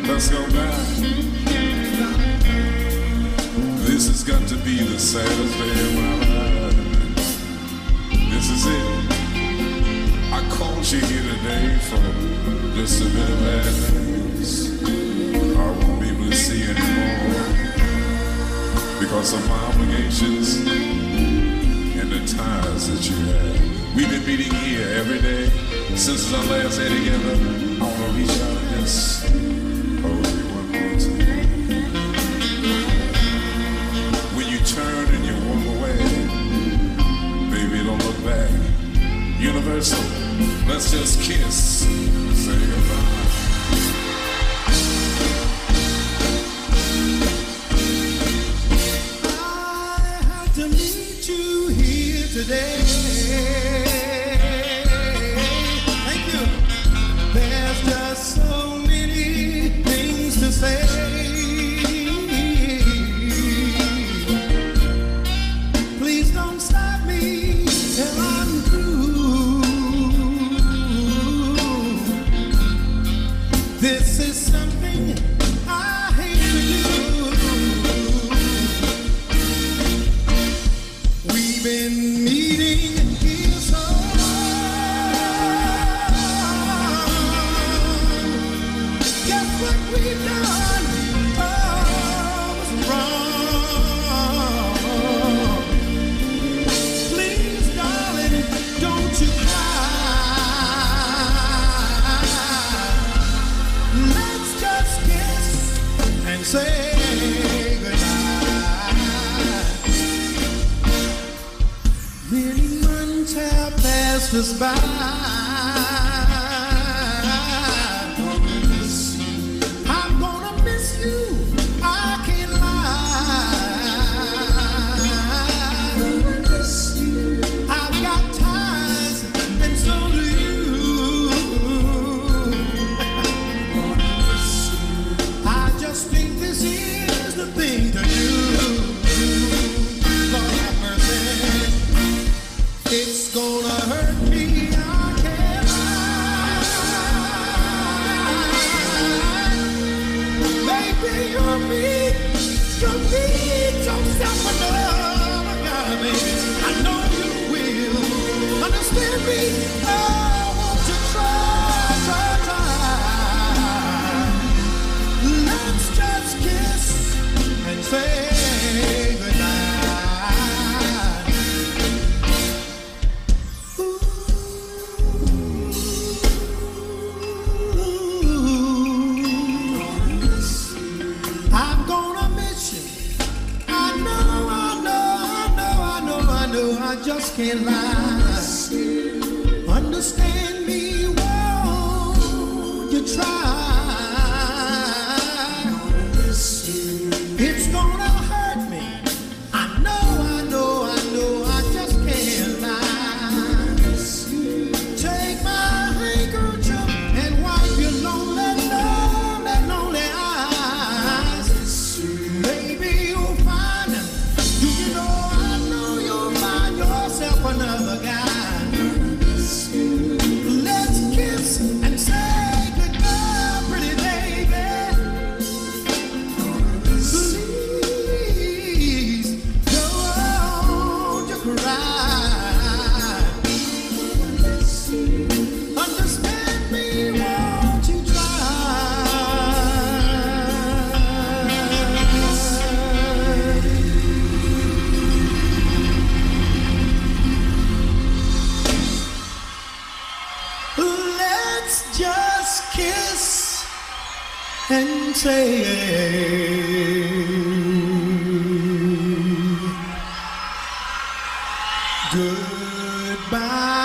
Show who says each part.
Speaker 1: Let's go back. This has got to be the saddest day of my life. This is it. I called you here today for just a bit of advice. I won't be able to see you anymore because of my obligations and the ties that you have. We've been meeting here every day since our last day together. I want to reach out and just hold you one more time. When you turn and you walk away, baby, don't look back. Universal, let's just kiss and say goodbye.
Speaker 2: Today, thank you. There's just so many things to say. Please don't stop me till I'm through. This is something I hate to do. We've been say goodbye. Many months have passed us by. I'm gonna miss you, I can't lie. I've got ties, and so do you. I just think this is the thing to do. Lord have mercy. It's gonna hurt me, I can't lie. Maybe you're me yourself another guy, baby. I know you will understand me. Oh, won't you try? Let's just kiss and say goodnight. Ooh, I'm gonna miss you. I know, I just can't lie. Understand me, won't you try? It's gonna hurt me. I know, I just can't lie. Take my handkerchief and wipe your lonely eyes. Maybe you'll find him. Do you know, I know you'll find yourself another guy. Let's kiss and say goodbye, pretty baby. Please don't you cry. Understand me, won't you Let's just kiss and say goodbye.